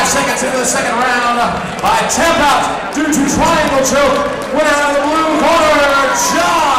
5 seconds into the second round by tap out due to triangle choke. Winner of the blue corner, John.